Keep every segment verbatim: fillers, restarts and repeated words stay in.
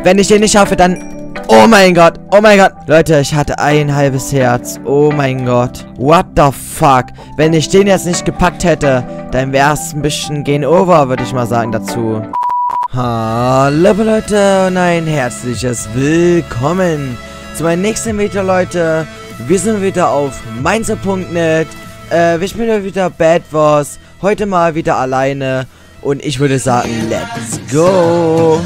Wenn ich den nicht schaffe, dann... Oh mein Gott, oh mein Gott. Leute, ich hatte ein halbes Herz. Oh mein Gott. What the fuck? Wenn ich den jetzt nicht gepackt hätte, dann wäre es ein bisschen Game Over, würde ich mal sagen dazu. Hallo Leute und ein herzliches Willkommen zu meinem nächsten Video, Leute. Wir sind wieder auf Mainzer punkt net. Äh, wir spielen wieder Bed Wars. Heute mal wieder alleine. Und ich würde sagen, let's go.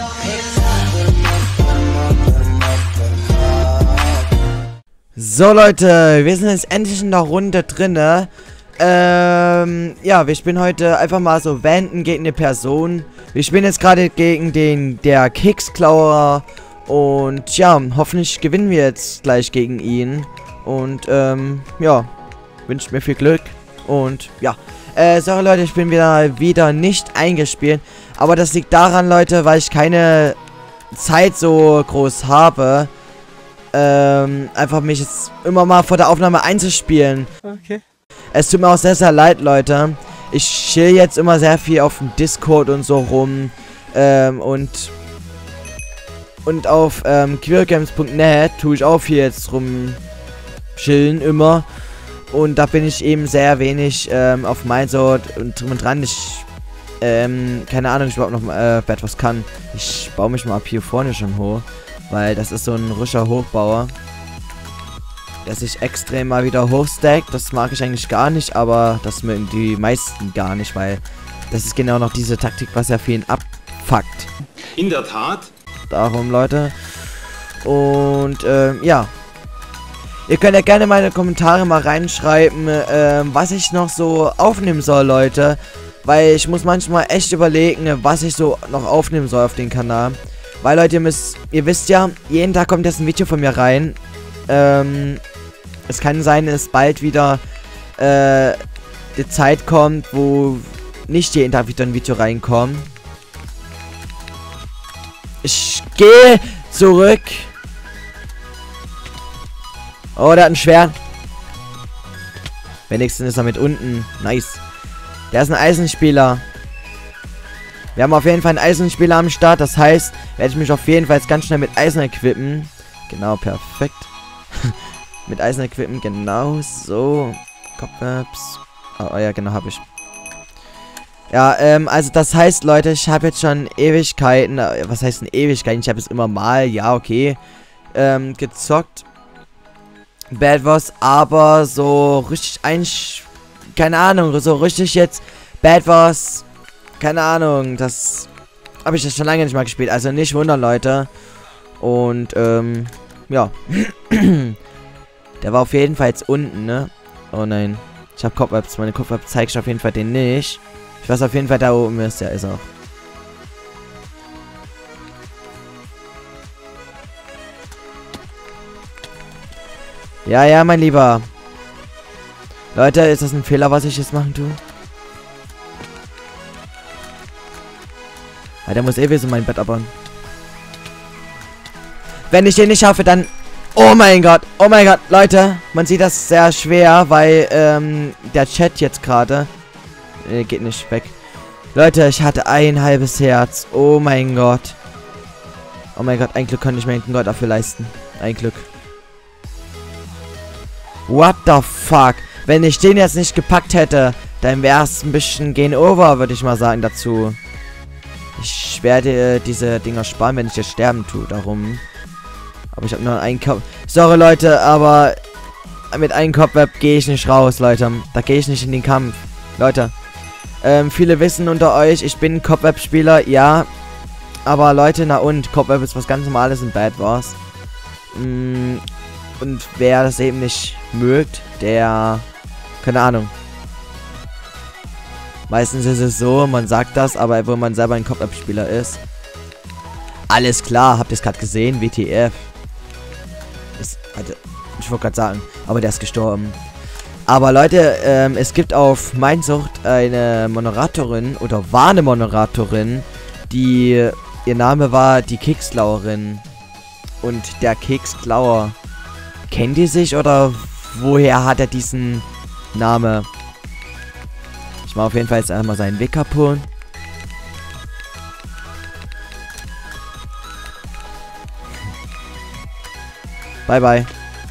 So Leute, wir sind jetzt endlich in der Runde drinne. Ähm, ja, wir spielen heute einfach mal so Wenden gegen eine Person. Wir spielen jetzt gerade gegen den, der Keksklauer. Und ja, hoffentlich gewinnen wir jetzt gleich gegen ihn. Und, ähm, ja, wünscht mir viel Glück. Und, ja, äh, sorry Leute, ich bin wieder, wieder nicht eingespielt. Aber das liegt daran, Leute, weil ich keine Zeit so groß habe. Ähm, einfach mich jetzt immer mal vor der Aufnahme einzuspielen. Okay. Es tut mir auch sehr, sehr leid, Leute. Ich chill jetzt immer sehr viel auf dem Discord und so rum. Ähm, und... Und auf, ähm, queergames punkt net tue ich auch viel jetzt rum chillen immer. Und da bin ich eben sehr wenig, ähm, auf Mainzer und drum und dran. Ich, ähm, keine Ahnung, ich überhaupt noch, äh, etwas kann. Ich baue mich mal ab hier vorne schon hoch. Weil das ist so ein rischer Hochbauer, der sich extrem mal wieder hochstackt. Das mag ich eigentlich gar nicht, aber das mögen die meisten gar nicht, weil das ist genau noch diese Taktik, was ja vielen abfuckt. In der Tat. Darum, Leute. Und, ähm, ja. Ihr könnt ja gerne meine Kommentare mal reinschreiben, ähm, was ich noch so aufnehmen soll, Leute. Weil ich muss manchmal echt überlegen, was ich so noch aufnehmen soll auf den Kanal. Weil, Leute, ihr müsst, ihr wisst ja, jeden Tag kommt jetzt ein Video von mir rein. Ähm, es kann sein, dass bald wieder, äh, die Zeit kommt, wo nicht jeden Tag wieder ein Video reinkommt. Ich gehe zurück. Oh, der hat ein Schwert. Wenigstens ist er mit unten. Nice. Der ist ein Eisenspieler. Wir haben auf jeden Fall einen Eisenspieler am Start. Das heißt, werde ich mich auf jeden Fall jetzt ganz schnell mit Eisen equippen. Genau, perfekt. Mit Eisen equippen, genau so. Cobwebs. Oh, oh ja, genau, habe ich. Ja, ähm, also das heißt, Leute, ich habe jetzt schon Ewigkeiten. Was heißt denn Ewigkeiten? Ich habe es immer mal, ja, okay. Ähm, gezockt. Bed Wars, aber so richtig ein... Keine Ahnung, so richtig jetzt Bed Wars... Keine Ahnung, das habe ich das schon lange nicht mal gespielt. Also nicht wundern, Leute. Und, ähm, ja. Der war auf jeden Fall jetzt unten, ne? Oh nein. Ich habe Cobwebs. Meine Cobwebs zeige ich auf jeden Fall den nicht. Ich weiß auf jeden Fall, da oben ist. Ja, ist auch. Ja, ja, mein Lieber. Leute, ist das ein Fehler, was ich jetzt machen tue? Ja, der muss eh wieder so mein Bett abbauen. Wenn ich den nicht schaffe, dann... Oh mein Gott, oh mein Gott, Leute. Man sieht das sehr schwer, weil, ähm, der Chat jetzt gerade... Äh, geht nicht weg. Leute, ich hatte ein halbes Herz. Oh mein Gott. Oh mein Gott, ein Glück konnte ich mir einen Gott dafür leisten. Ein Glück. What the fuck? Wenn ich den jetzt nicht gepackt hätte, dann wäre es ein bisschen Game Over, würde ich mal sagen, dazu. Ich werde äh, diese Dinger sparen, wenn ich jetzt sterben tue, darum. Aber ich habe nur einen Kopf. Sorry, Leute, aber mit einem Cobweb gehe ich nicht raus, Leute. Da gehe ich nicht in den Kampf. Leute, ähm, viele wissen unter euch, ich bin Cobweb-Spieler, ja. Aber Leute, na und, Cobweb ist was ganz Normales in Bed Wars. Mm, und wer das eben nicht mögt, der... Keine Ahnung. Meistens ist es so, man sagt das, aber wo man selber ein Cobweb-Spieler ist. Alles klar, habt ihr es gerade gesehen? W T F. Ist, warte, ich wollte gerade sagen, aber der ist gestorben. Aber Leute, ähm, es gibt auf Mainzucht eine Moderatorin, oder war eine Moderatorin, die, ihr Name war die Keksklauerin. Und der Keksklauer, kennt ihr sich oder woher hat er diesen Namen? Ich mache auf jeden Fall jetzt einmal seinen Weg kaputt. Bye, bye.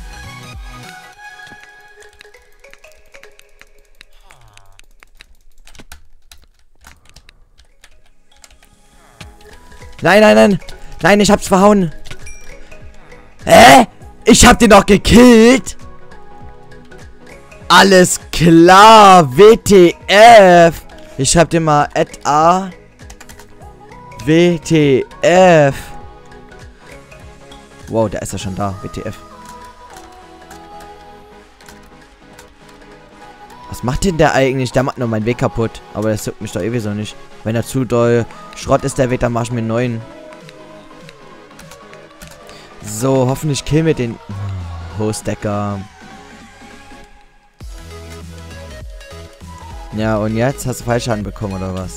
Nein, nein, nein. Nein, ich hab's verhauen. Hä? Ich hab den doch gekillt. Alles klar. W T F. Ich schreib dir mal at a. W T F. Wow, der ist ja schon da. W T F. Was macht denn der eigentlich? Der macht nur meinen Weg kaputt. Aber das juckt mich doch eh so nicht. Wenn er zu doll Schrott ist, der Weg, dann mach ich mir einen neuen. So, hoffentlich killen wir den Hostdecker. Ja, und jetzt hast du Fallschaden bekommen, oder was?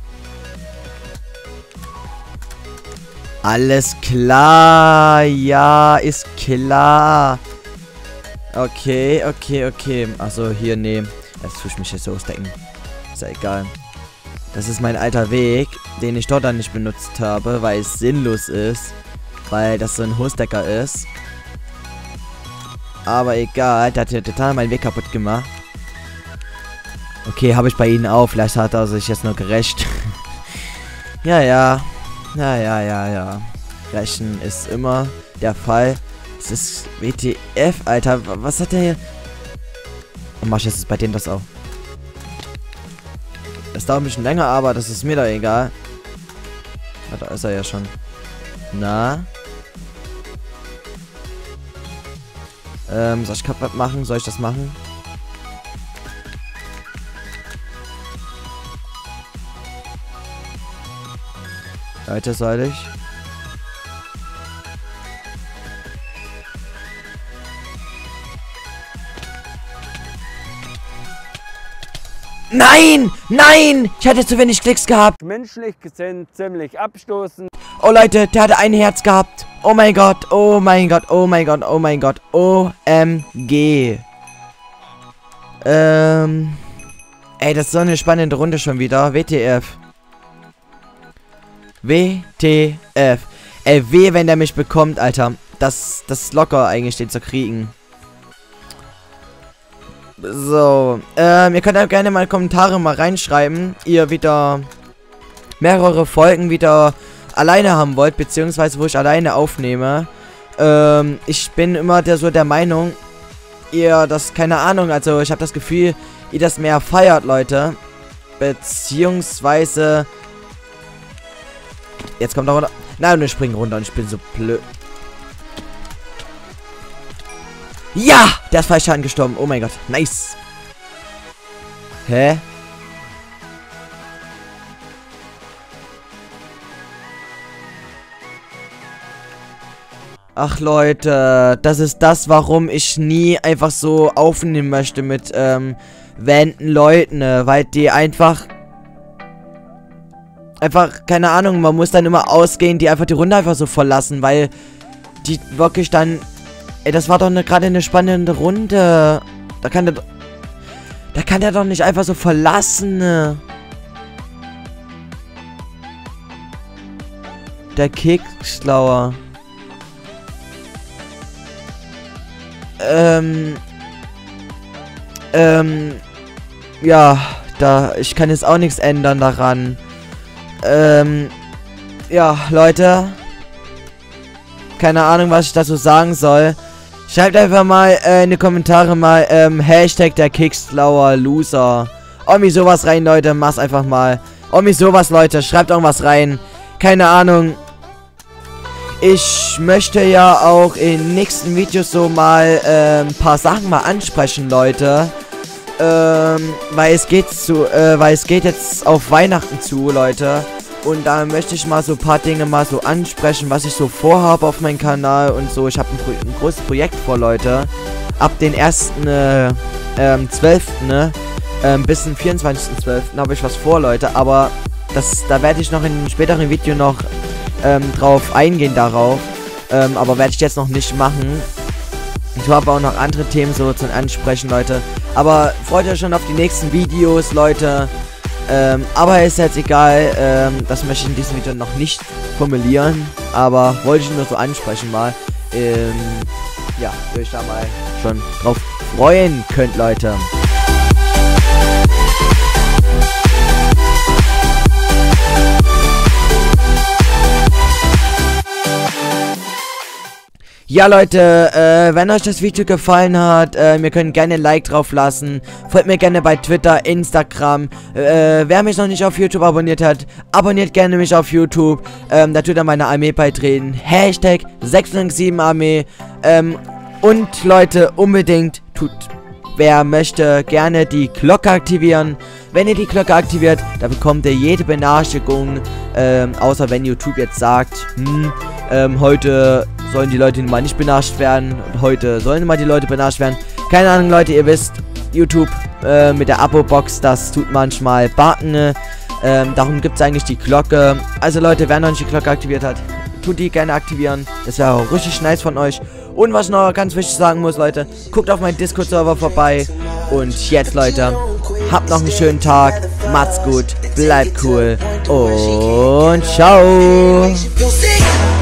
Alles klar. Ja, ist klar. Okay, okay, okay. Achso, hier, nee. Jetzt tue ich mich jetzt so ausdecken. Ist ja egal. Das ist mein alter Weg, den ich dort dann nicht benutzt habe, weil es sinnlos ist. Weil das so ein Hostdecker ist. Aber egal, der hat ja total meinen Weg kaputt gemacht. Okay, habe ich bei ihnen auch. Vielleicht hat er sich jetzt nur gerecht. Ja, ja. Ja, ja, ja, ja. Rächen ist immer der Fall. Es ist W T F, Alter. Was hat der hier? Und mach ich jetzt bei denen das auch. Das dauert ein bisschen länger, aber das ist mir da egal. Ah, da ist er ja schon. Na? Ähm, soll ich kaputt machen? Soll ich das machen? Leute, soll ich? Nein! Nein! Ich hatte zu wenig Klicks gehabt. Menschlich gesehen ziemlich abstoßend. Oh Leute, der hatte ein Herz gehabt. Oh mein Gott, oh mein Gott, oh mein Gott, oh mein Gott. O M G. Ähm. Ey, das ist so eine spannende Runde schon wieder. W T F. W T F. Ey, weh, wenn der mich bekommt, Alter. Das, das ist locker eigentlich, den zu kriegen. So, ähm, ihr könnt auch gerne mal Kommentare mal reinschreiben. Ihr wieder mehrere Folgen wieder alleine haben wollt, beziehungsweise wo ich alleine aufnehme. Ähm, ich bin immer der so der Meinung, ihr das, keine Ahnung, also ich habe das Gefühl, ihr das mehr feiert, Leute. Beziehungsweise... Jetzt kommt er runter. Nein, wir springen runter und ich bin so blöd. Ja! Der ist Fallschaden gestorben. Oh mein Gott. Nice. Hä? Ach Leute, das ist das, warum ich nie einfach so aufnehmen möchte mit ähm, wenden Leuten, ne? Weil die einfach... Einfach, keine Ahnung, man muss dann immer ausgehen, die einfach die Runde einfach so verlassen, weil die wirklich dann... Ey, das war doch ne, gerade eine spannende Runde. Da kann der... Da kann der doch nicht einfach so verlassen, ne? Der Keksschlauer. Ähm... Ähm... Ja, da... Ich kann jetzt auch nichts ändern daran. Ähm... Ja, Leute... Keine Ahnung, was ich dazu sagen soll. Schreibt einfach mal äh, in die Kommentare mal ähm, Hashtag der Kickslauer Loser. Irgendwie sowas rein, Leute. Mach's einfach mal. Irgendwie sowas, Leute. Schreibt irgendwas rein. Keine Ahnung. Ich möchte ja auch in nächsten Videos so mal äh, ein paar Sachen mal ansprechen, Leute. Ähm, weil es geht zu, äh, weil es geht jetzt auf Weihnachten zu, Leute. Und da möchte ich mal so ein paar Dinge mal so ansprechen, was ich so vorhabe auf meinem Kanal und so. Ich habe ein, Pro ein großes Projekt vor, Leute. Ab den ersten Äh, ähm, zwölften Ne? Ähm, bis zum vierundzwanzigsten zwölften habe ich was vor, Leute. Aber das, da werde ich noch in einem späteren Video noch ähm, drauf eingehen, darauf. Ähm, aber werde ich jetzt noch nicht machen. Ich habe auch noch andere Themen so zum Ansprechen, Leute. Aber freut euch schon auf die nächsten Videos, Leute. Ähm, aber ist jetzt egal, ähm, das möchte ich in diesem Video noch nicht formulieren, aber wollte ich nur so ansprechen mal. Ähm, ja, ihr euch da mal schon drauf freuen könnt, Leute. Ja, Leute, äh, wenn euch das Video gefallen hat, äh, ihr könnt gerne ein Like drauf lassen. Folgt mir gerne bei Twitter, Instagram. Äh, wer mich noch nicht auf YouTube abonniert hat, abonniert gerne mich auf YouTube. Ähm, da tut er meine Armee beitreten. Hashtag sechs null sieben Armee. Ähm, und Leute, unbedingt tut, wer möchte, gerne die Glocke aktivieren. Wenn ihr die Glocke aktiviert, dann bekommt ihr jede Benachrichtigung. Ähm, außer wenn YouTube jetzt sagt, hm, ähm, heute sollen die Leute mal nicht benachrichtigt werden. Und heute sollen mal die Leute benachrichtigt werden. Keine Ahnung, Leute, ihr wisst, YouTube äh, mit der Abo-Box, das tut manchmal Backen. Ähm, darum gibt es eigentlich die Glocke. Also Leute, wer noch nicht die Glocke aktiviert hat, tut die gerne aktivieren. Das wäre auch richtig nice von euch. Und was ich noch ganz wichtig sagen muss, Leute, guckt auf meinen Discord-Server vorbei. Und jetzt, Leute, habt noch einen schönen Tag. Macht's gut, bleibt cool und ciao.